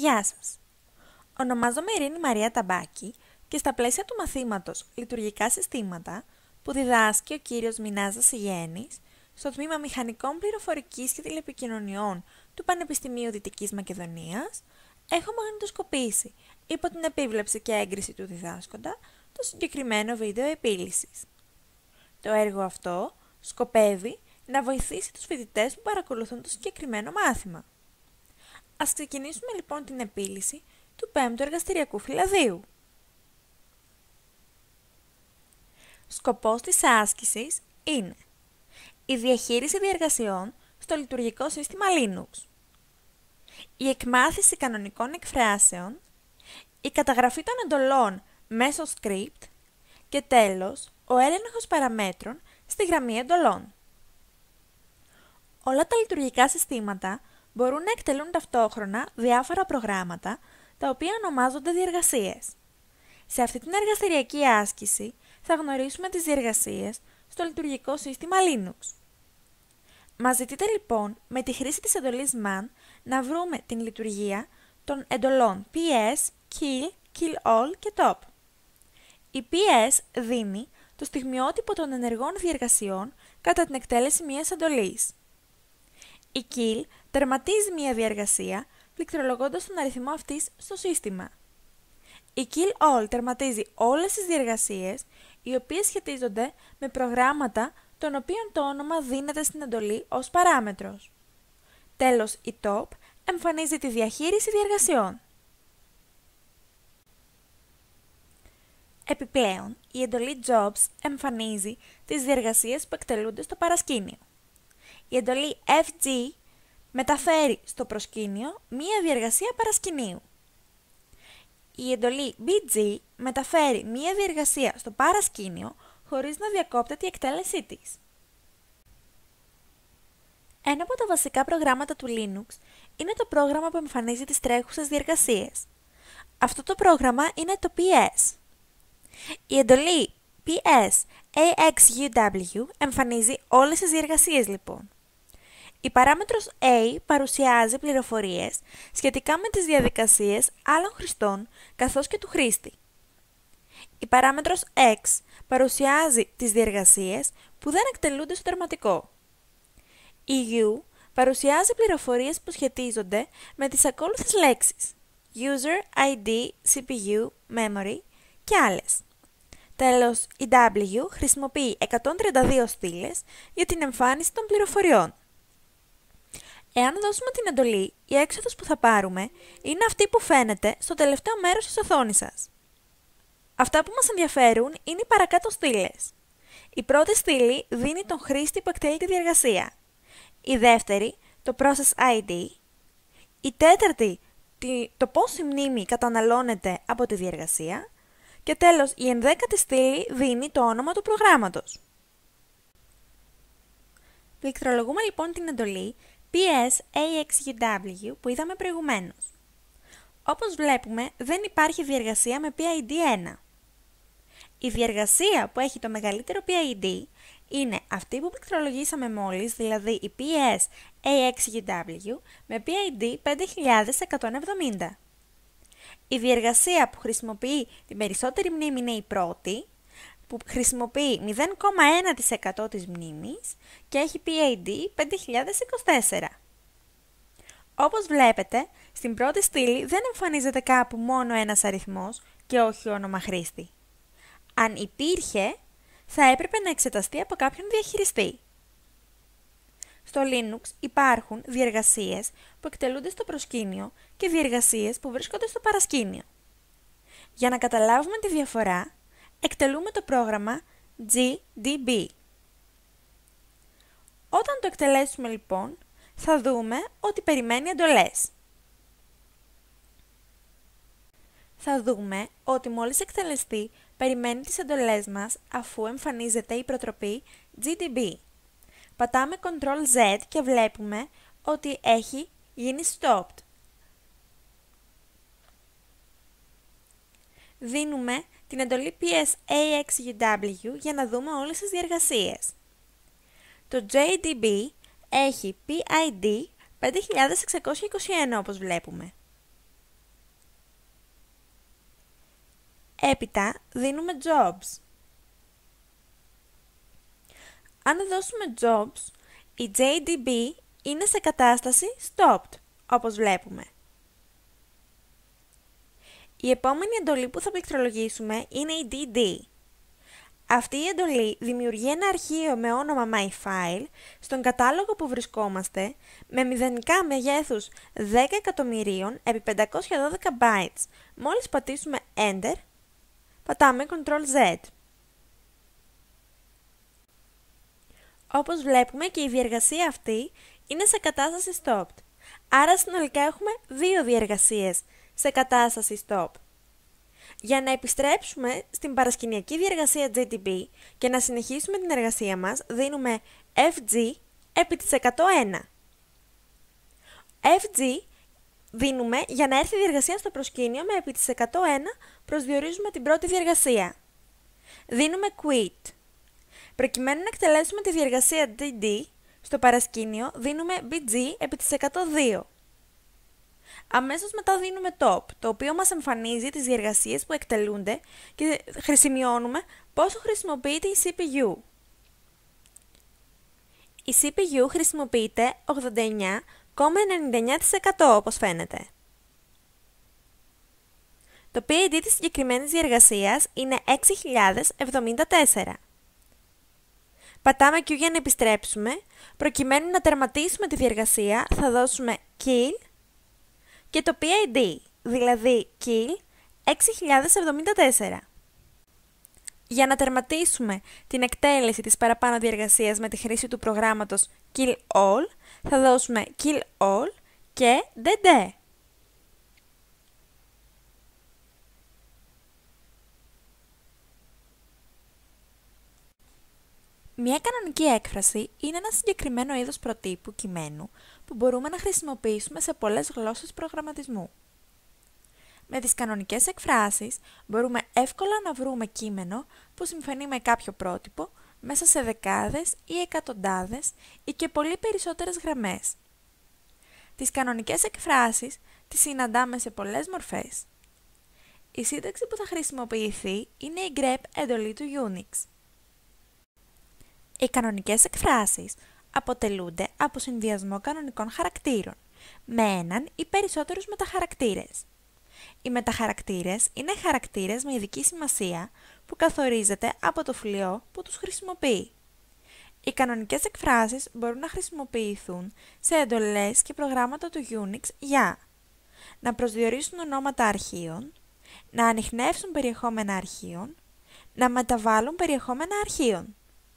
Γεια σας! Ονομάζομαι Ειρήνη Μαρία Ταμπάκη και στα πλαίσια του μαθήματος Λειτουργικά Συστήματα που διδάσκει ο κύριος Μινάζας Ιγέννης στο τμήμα Μηχανικών Πληροφορικής και Τηλεπικοινωνιών του Πανεπιστημίου Δυτικής Μακεδονίας, έχω μαγνητοσκοπήσει υπό την επίβλεψη και έγκριση του διδάσκοντα το συγκεκριμένο βίντεο επίλυσης. Το έργο αυτό σκοπεύει να βοηθήσει τους φοιτητές που παρακολουθούν το συγκεκριμένο μάθημα. Ας ξεκινήσουμε λοιπόν την επίλυση του 5ου εργαστηριακού φυλαδίου. Σκοπός της άσκησης είναι η διαχείριση διεργασιών στο λειτουργικό σύστημα Linux, η εκμάθηση κανονικών εκφράσεων, η καταγραφή των εντολών μέσω script και τέλος, ο έλεγχος παραμέτρων στη γραμμή εντολών. Όλα τα λειτουργικά συστήματα μπορούν να εκτελούν ταυτόχρονα διάφορα προγράμματα, τα οποία ονομάζονται διεργασίες. Σε αυτή την εργαστηριακή άσκηση θα γνωρίσουμε τις διεργασίες στο λειτουργικό σύστημα Linux. Μας ζητείτε λοιπόν με τη χρήση της εντολής man να βρούμε την λειτουργία των εντολών ps, kill, kill all και top. Η ps δίνει το στιγμιότυπο των ενεργών διεργασιών κατά την εκτέλεση μιας εντολής. Η kill τερματίζει μια διεργασία πληκτρολογώντας τον αριθμό αυτής στο σύστημα. Η kill all τερματίζει όλες τις διεργασίες οι οποίες σχετίζονται με προγράμματα των οποίων το όνομα δίνεται στην εντολή ως παράμετρος. Τέλος, η top εμφανίζει τη διαχείριση διεργασιών. Επιπλέον, η εντολή jobs εμφανίζει τις διεργασίες που εκτελούνται στο παρασκήνιο. Η εντολή fg μεταφέρει στο προσκήνιο μία διεργασία παρασκηνίου. Η εντολή bg μεταφέρει μία διεργασία στο παρασκήνιο χωρίς να διακόπτεται η εκτέλεσή της. Ένα από τα βασικά προγράμματα του Linux είναι το πρόγραμμα που εμφανίζει τις τρέχουσες διεργασίες. Αυτό το πρόγραμμα είναι το PS. Η εντολή ps axuw εμφανίζει όλες τις διεργασίες λοιπόν. Η παράμετρος A παρουσιάζει πληροφορίες σχετικά με τις διαδικασίες άλλων χρηστών καθώς και του χρήστη. Η παράμετρος X παρουσιάζει τις διεργασίες που δεν εκτελούνται στο τερματικό. Η U παρουσιάζει πληροφορίες που σχετίζονται με τις ακόλουθες λέξεις User, ID, CPU, Memory και άλλες. Τέλος, η W χρησιμοποιεί 132 στήλες για την εμφάνιση των πληροφοριών. Εάν δώσουμε την εντολή, η έξοδος που θα πάρουμε είναι αυτή που φαίνεται στο τελευταίο μέρος της οθόνης σας. Αυτά που μας ενδιαφέρουν είναι οι παρακάτω στήλες. Η πρώτη στήλη δίνει τον χρήστη που εκτελεί τη διεργασία. Η δεύτερη, το process ID. Η τέταρτη, το πόση μνήμη καταναλώνεται από τη διεργασία. Και τέλος, η ενδέκατη στήλη δίνει το όνομα του προγράμματος. Πληκτρολογούμε λοιπόν την εντολή ps axuw που είδαμε προηγουμένως. Όπως βλέπουμε, δεν υπάρχει διεργασία με PID 1. Η διεργασία που έχει το μεγαλύτερο PID είναι αυτή που πληκτρολογήσαμε μόλις, δηλαδή η ps axuw με PID 5170. Η διεργασία που χρησιμοποιεί την περισσότερη μνήμη είναι η πρώτη, που χρησιμοποιεί 0,1% της μνήμης και έχει PID 5024. Όπως βλέπετε, στην πρώτη στήλη δεν εμφανίζεται κάπου μόνο ένας αριθμός και όχι όνομα χρήστη. Αν υπήρχε, θα έπρεπε να εξεταστεί από κάποιον διαχειριστή. Στο Linux υπάρχουν διεργασίες που εκτελούνται στο προσκήνιο και διεργασίες που βρίσκονται στο παρασκήνιο. Για να καταλάβουμε τη διαφορά, εκτελούμε το πρόγραμμα gdb. Όταν το εκτελέσουμε λοιπόν, θα δούμε ότι περιμένει εντολές. Θα δούμε ότι μόλις εκτελεστεί, περιμένει τις εντολές μας αφού εμφανίζεται η προτροπή gdb. Πατάμε Ctrl-Z και βλέπουμε ότι έχει γίνει stopped. Δίνουμε την εντολή ps axuw για να δούμε όλες τις διεργασίες. Το JDB έχει PID 5621 όπως βλέπουμε. Έπειτα δίνουμε jobs. Αν δώσουμε jobs, η JDB είναι σε κατάσταση stopped, όπως βλέπουμε. Η επόμενη εντολή που θα πληκτρολογήσουμε είναι η DD. Αυτή η εντολή δημιουργεί ένα αρχείο με όνομα myfile στον κατάλογο που βρισκόμαστε με μηδενικά μεγέθους 10.000.000 επί 512 bytes. Μόλις πατήσουμε Enter, πατάμε Ctrl-Z. Όπως βλέπουμε και η διεργασία αυτή είναι σε κατάσταση stopped. Άρα συνολικά έχουμε δύο διεργασίες σε κατάσταση stop. Για να επιστρέψουμε στην παρασκηνιακή διεργασία JDB και να συνεχίσουμε την εργασία μας, δίνουμε FG επί της 101. FG δίνουμε για να έρθει η διεργασία στο προσκήνιο με επί της 101 προσδιορίζουμε την πρώτη διεργασία. Δίνουμε Quit. Προκειμένου να εκτελέσουμε τη διεργασία DD στο παρασκήνιο, δίνουμε BG επί της 102. Αμέσως μετά δίνουμε Top, το οποίο μας εμφανίζει τις διεργασίες που εκτελούνται και σημειώνουμε πόσο χρησιμοποιείται η CPU. Η CPU χρησιμοποιείται 89,99% όπως φαίνεται. Το PID της συγκεκριμένης διεργασίας είναι 6074. Πατάμε Q για να επιστρέψουμε. Προκειμένου να τερματίσουμε τη διεργασία θα δώσουμε Kill και το PID, δηλαδή Kill 6074. Για να τερματίσουμε την εκτέλεση της παραπάνω διεργασίας με τη χρήση του προγράμματος Kill All, θα δώσουμε Kill All και DD. Μια κανονική έκφραση είναι ένα συγκεκριμένο είδος προτύπου κειμένου που μπορούμε να χρησιμοποιήσουμε σε πολλές γλώσσες προγραμματισμού. Με τις κανονικές εκφράσεις μπορούμε εύκολα να βρούμε κείμενο που συμφωνεί με κάποιο πρότυπο μέσα σε δεκάδες ή εκατοντάδες ή και πολύ περισσότερες γραμμές. Τις κανονικές εκφράσεις τις συναντάμε σε πολλές μορφές. Η σύνταξη που θα χρησιμοποιηθεί είναι η grep εντολή του Unix. Οι κανονικές εκφράσεις αποτελούνται από συνδυασμό κανονικών χαρακτήρων, με έναν ή περισσότερους μεταχαρακτήρες. Οι μεταχαρακτήρες είναι χαρακτήρες με ειδική σημασία που καθορίζεται από το φλοιό που τους χρησιμοποιεί. Οι κανονικές εκφράσεις μπορούν να χρησιμοποιηθούν σε εντολές και προγράμματα του Unix για να προσδιορίσουν ονόματα αρχείων, να ανιχνεύσουν περιεχόμενα αρχείων, να μεταβάλουν περιεχόμενα αρχείων.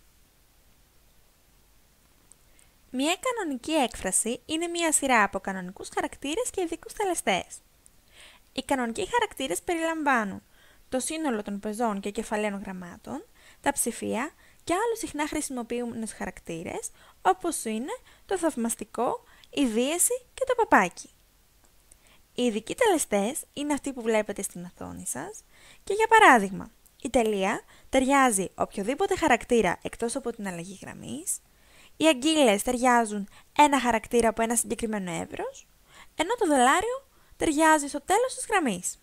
Μια κανονική έκφραση είναι μια σειρά από κανονικούς χαρακτήρες και ειδικούς τελεστές. Οι κανονικοί χαρακτήρες περιλαμβάνουν το σύνολο των πεζών και κεφαλαίων γραμμάτων, τα ψηφία και άλλους συχνά χρησιμοποιούμενους χαρακτήρες, όπως είναι το θαυμαστικό, η δίαιση και το παπάκι. Οι ειδικοί τελεστές είναι αυτοί που βλέπετε στην οθόνη σας και για παράδειγμα, η τελεία ταιριάζει οποιοδήποτε χαρακτήρα εκτός από την αλλαγή γραμμής, οι αγγείλες ταιριάζουν ένα χαρακτήρα από ένα συγκεκριμένο εύρος, ενώ το δολάριο ταιριάζει στο τέλος της γραμμής.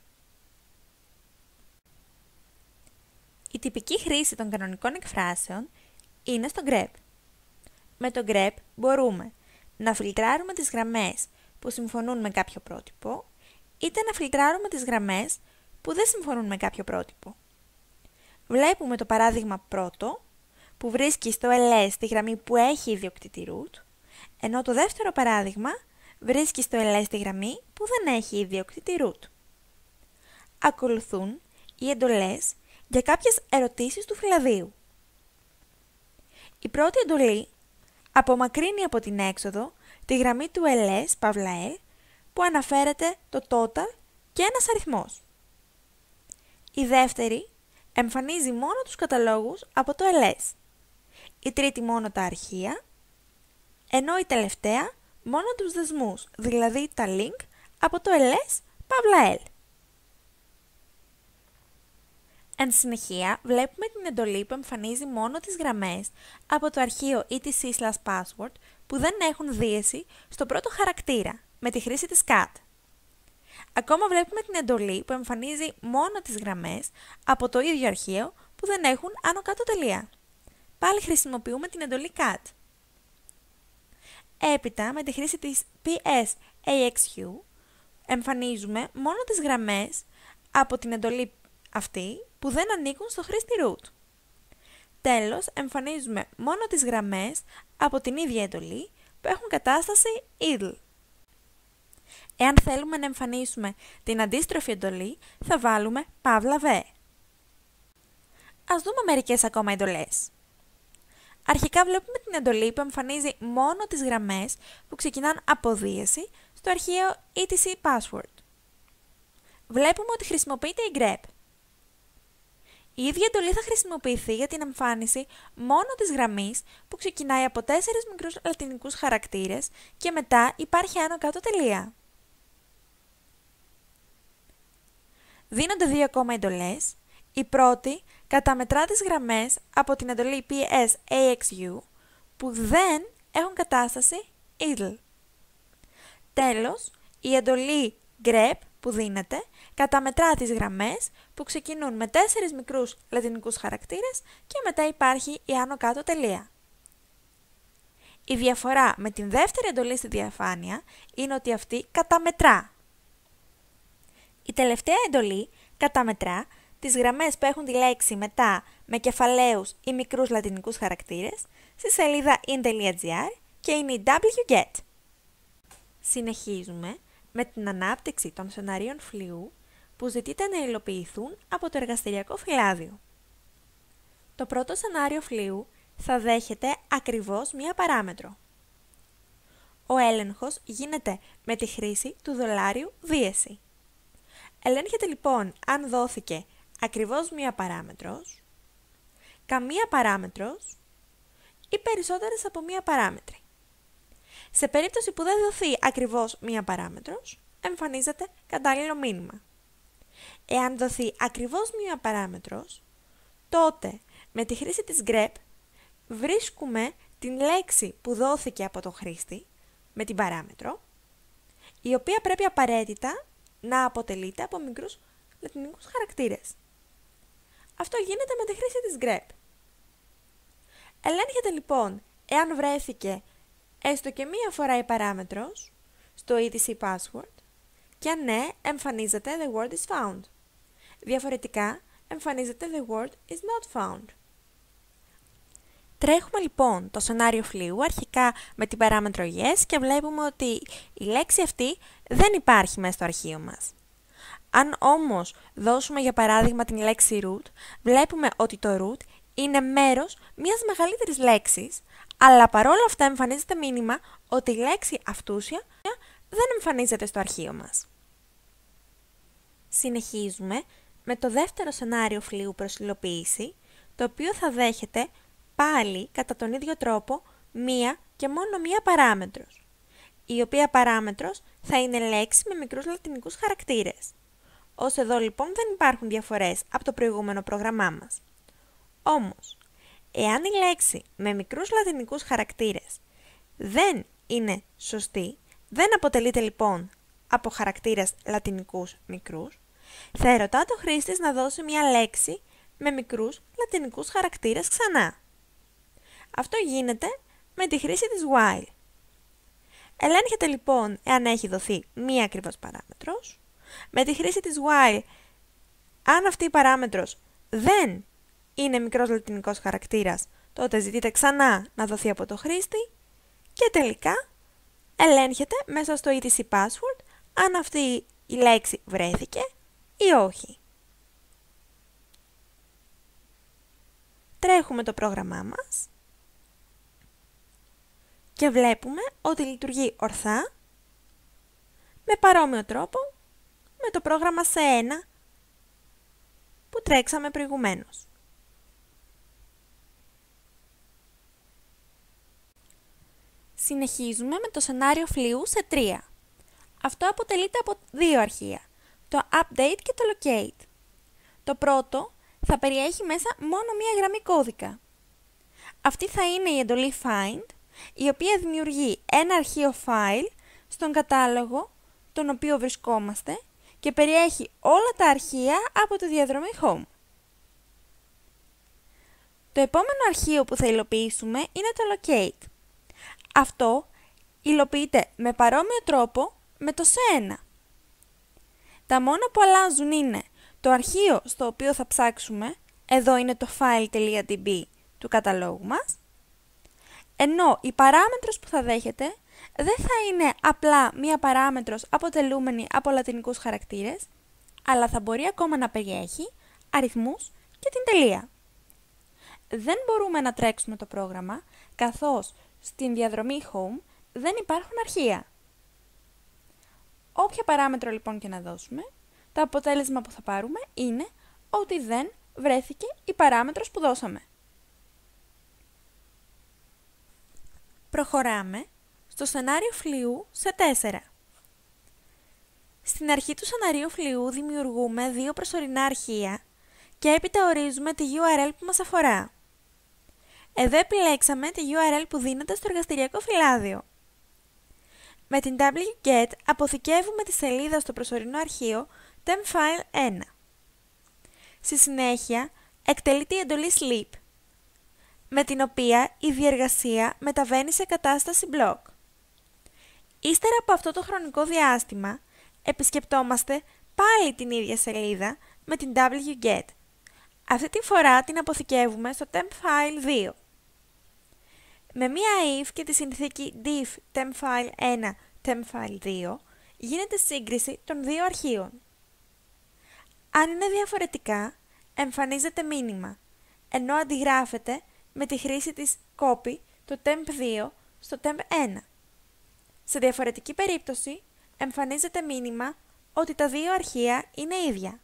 Η τυπική χρήση των κανονικών εκφράσεων είναι στο grep. Με το grep μπορούμε να φιλτράρουμε τις γραμμές που συμφωνούν με κάποιο πρότυπο, είτε να φιλτράρουμε τις γραμμές που δεν συμφωνούν με κάποιο πρότυπο. Βλέπουμε το παράδειγμα πρώτο, που βρίσκει στο ls τη γραμμή που έχει ιδιοκτήτη root, ενώ το δεύτερο παράδειγμα βρίσκει στο ls τη γραμμή που δεν έχει ιδιοκτήτη root. Ακολουθούν οι εντολές για κάποιες ερωτήσεις του φυλαδίου. Η πρώτη εντολή απομακρύνει από την έξοδο τη γραμμή του ls, παύλα L, που αναφέρεται το total και ένας αριθμός. Η δεύτερη εμφανίζει μόνο τους καταλόγους από το ls. Η τρίτη μόνο τα αρχεία, ενώ η τελευταία μόνο τους δεσμούς, δηλαδή τα link από το ls, παύλα L. Εν συνεχεία, βλέπουμε την εντολή που εμφανίζει μόνο τις γραμμές από το αρχείο etc/password που δεν έχουν δίαιση στο πρώτο χαρακτήρα, με τη χρήση της cat. Ακόμα βλέπουμε την εντολή που εμφανίζει μόνο τις γραμμές από το ίδιο αρχείο που δεν έχουν άνω κάτω τελεία. Πάλι χρησιμοποιούμε την εντολή cat. Έπειτα, με τη χρήση της PS-AXU, εμφανίζουμε μόνο τις γραμμές από την εντολή αυτή που δεν ανήκουν στο χρήστη root. Τέλος, εμφανίζουμε μόνο τις γραμμές από την ίδια εντολή που έχουν κατάσταση idle. Εάν θέλουμε να εμφανίσουμε την αντίστροφη εντολή, θα βάλουμε παύλα v. Ας δούμε μερικές ακόμα εντολές. Αρχικά βλέπουμε την εντολή που εμφανίζει μόνο τις γραμμές που ξεκινάνε από δίεση στο αρχείο etc password. Βλέπουμε ότι χρησιμοποιείται η grep. Η ίδια εντολή θα χρησιμοποιηθεί για την εμφάνιση μόνο της γραμμής που ξεκινάει από 4 μικρούς λατινικούς χαρακτήρες και μετά υπάρχει άνω κάτω τελεία. Δίνονται δύο ακόμα εντολές. Η πρώτη καταμετρά τις γραμμές από την εντολή PS-AXU που δεν έχουν κατάσταση idle. Τέλος, η εντολή grep που δίνεται καταμετρά τις γραμμές που ξεκινούν με 4 μικρούς λατινικούς χαρακτήρες και μετά υπάρχει η άνω κάτω τελεία. Η διαφορά με την δεύτερη εντολή στη διαφάνεια είναι ότι αυτή καταμετρά. Η τελευταία εντολή καταμετρά τις γραμμές που έχουν τη λέξη μετά με κεφαλαίους ή μικρούς λατινικούς χαρακτήρες στη σελίδα in.gr και είναι η wget. Συνεχίζουμε με την ανάπτυξη των σεναρίων φλοιού που ζητείται να υλοποιηθούν από το εργαστηριακό φυλάδιο. Το πρώτο σενάριο φλοιού θα δέχεται ακριβώς μία παράμετρο. Ο έλεγχος γίνεται με τη χρήση του δολάριου δίεση. Ελέγχεται λοιπόν αν δόθηκε ακριβώς μία παράμετρος, καμία παράμετρος ή περισσότερες από μία παράμετρη. Σε περίπτωση που δεν δοθεί ακριβώς μία παράμετρος, εμφανίζεται κατάλληλο μήνυμα. Εάν δοθεί ακριβώς μία παράμετρος, τότε με τη χρήση της grep βρίσκουμε την λέξη που δόθηκε από τον χρήστη με την παράμετρο, η οποία πρέπει απαραίτητα να αποτελείται από μικρούς λατινικούς χαρακτήρες. Αυτό γίνεται με τη χρήση της grep. Ελέγχεται λοιπόν εάν βρέθηκε έστω και μία φορά η παράμετρος στο etc password και αν ναι, εμφανίζεται the word is found. Διαφορετικά, εμφανίζεται the word is not found. Τρέχουμε λοιπόν το σενάριο φλοιού αρχικά με την παράμετρο yes και βλέπουμε ότι η λέξη αυτή δεν υπάρχει μέσα στο αρχείο μας. Αν όμως δώσουμε για παράδειγμα την λέξη root, βλέπουμε ότι το root είναι μέρος μιας μεγαλύτερης λέξης, αλλά παρόλα αυτά εμφανίζεται μήνυμα ότι η λέξη αυτούσια δεν εμφανίζεται στο αρχείο μας. Συνεχίζουμε με το δεύτερο σενάριο φλοιού προς υλοποίηση, το οποίο θα δέχεται πάλι κατά τον ίδιο τρόπο μία και μόνο μία παράμετρος, η οποία παράμετρος θα είναι λέξη με μικρούς λατινικούς χαρακτήρες. Ως εδώ λοιπόν δεν υπάρχουν διαφορές από το προηγούμενο πρόγραμμά μας. Όμως, εάν η λέξη με μικρούς λατινικούς χαρακτήρες δεν είναι σωστή, δεν αποτελείται λοιπόν από χαρακτήρες λατινικούς μικρούς, θα ερωτά το χρήστης να δώσει μια λέξη με μικρούς λατινικούς χαρακτήρες ξανά. Αυτό γίνεται με τη χρήση της while. Ελέγχεται λοιπόν εάν έχει δοθεί μία ακριβώς παράμετρος. Με τη χρήση της while, αν αυτή η παράμετρος δεν είναι μικρός λατινικός χαρακτήρας, τότε ζητείται ξανά να δοθεί από το χρήστη και τελικά ελέγχεται μέσα στο etc password αν αυτή η λέξη βρέθηκε ή όχι. Τρέχουμε το πρόγραμμά μας και βλέπουμε ότι λειτουργεί ορθά με παρόμοιο τρόπο με το πρόγραμμα C1 που τρέξαμε προηγουμένως. Συνεχίζουμε με το σενάριο φλοιού σε 3. Αυτό αποτελείται από δύο αρχεία, το update και το locate. Το πρώτο θα περιέχει μέσα μόνο μία γραμμή κώδικα. Αυτή θα είναι η εντολή find, η οποία δημιουργεί ένα αρχείο file στον κατάλογο τον οποίο βρισκόμαστε και περιέχει όλα τα αρχεία από τη διαδρομή Home. Το επόμενο αρχείο που θα υλοποιήσουμε είναι το Locate. Αυτό υλοποιείται με παρόμοιο τρόπο με το σε1. Τα μόνα που αλλάζουν είναι το αρχείο στο οποίο θα ψάξουμε, εδώ είναι το file.db του καταλόγου μας, ενώ η παράμετρος που θα δέχεται δεν θα είναι απλά μία παράμετρος αποτελούμενη από λατινικούς χαρακτήρες, αλλά θα μπορεί ακόμα να περιέχει αριθμούς και την τελεία. Δεν μπορούμε να τρέξουμε το πρόγραμμα, καθώς στην διαδρομή Home δεν υπάρχουν αρχεία. Όποια παράμετρο λοιπόν και να δώσουμε, το αποτέλεσμα που θα πάρουμε είναι ότι δεν βρέθηκε η παράμετρος που δώσαμε. Προχωράμε στο σενάριο φλοιού σε 4. Στην αρχή του σενάριου φλοιού δημιουργούμε δύο προσωρινά αρχεία και έπειτα ορίζουμε τη URL που μας αφορά. Εδώ επιλέξαμε τη URL που δίνεται στο εργαστηριακό φυλάδιο. Με την wget αποθηκεύουμε τη σελίδα στο προσωρινό αρχείο temfile1. Στη συνέχεια εκτελείται η εντολή sleep, με την οποία η διεργασία μεταβαίνει σε κατάσταση block. Ύστερα από αυτό το χρονικό διάστημα, επισκεπτόμαστε πάλι την ίδια σελίδα με την wget. Αυτή τη φορά την αποθηκεύουμε στο temfile2. Με μία if και τη συνθήκη diff temfile1 temfile2 γίνεται σύγκριση των δύο αρχείων. Αν είναι διαφορετικά, εμφανίζεται μήνυμα, ενώ αντιγράφεται με τη χρήση της copy το temp2 στο temp1. Σε διαφορετική περίπτωση, εμφανίζεται μήνυμα ότι τα δύο αρχεία είναι ίδια.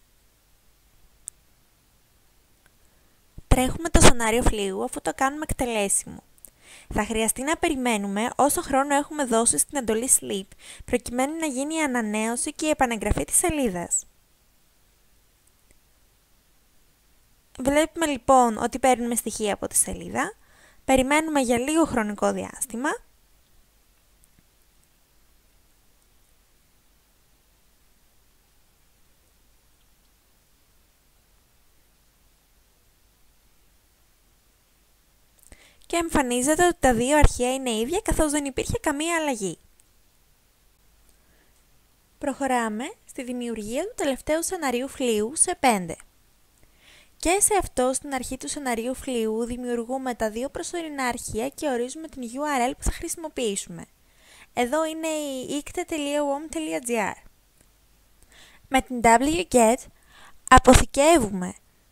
Τρέχουμε το σενάριο φλοιού αφού το κάνουμε εκτελέσιμο. Θα χρειαστεί να περιμένουμε όσο χρόνο έχουμε δώσει στην εντολή sleep, προκειμένου να γίνει η ανανέωση και η επανεγγραφή της σελίδας. Βλέπουμε λοιπόν ότι παίρνουμε στοιχεία από τη σελίδα, περιμένουμε για λίγο χρονικό διάστημα και εμφανίζεται ότι τα δύο αρχεία είναι ίδια καθώς δεν υπήρχε καμία αλλαγή. Προχωράμε στη δημιουργία του τελευταίου σεναρίου φλοιού σε 5. Και σε αυτό στην αρχή του σεναρίου φλοιού δημιουργούμε τα δύο προσωρινά αρχεία και ορίζουμε την URL που θα χρησιμοποιήσουμε. Εδώ είναι η ikte.wom.gr. Με την wget αποθηκεύουμε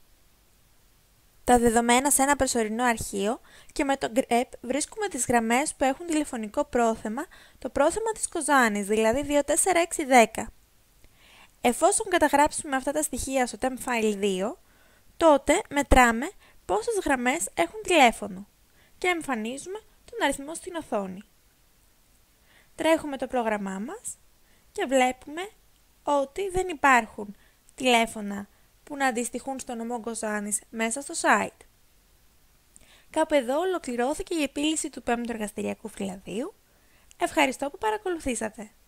τα δεδομένα σε ένα προσωρινό αρχείο και με το grep βρίσκουμε τις γραμμές που έχουν τηλεφωνικό πρόθεμα, το πρόθεμα της Κοζάνης, δηλαδή 24610. Εφόσον καταγράψουμε αυτά τα στοιχεία στο temfile2, τότε μετράμε πόσες γραμμές έχουν τηλέφωνο και εμφανίζουμε τον αριθμό στην οθόνη. Τρέχουμε το πρόγραμμά μας και βλέπουμε ότι δεν υπάρχουν τηλέφωνα που να αντιστοιχούν στο νομό Κοζάνης μέσα στο site. Κάπου εδώ ολοκληρώθηκε η επίλυση του 5ου εργαστηριακού φυλαδίου. Ευχαριστώ που παρακολουθήσατε.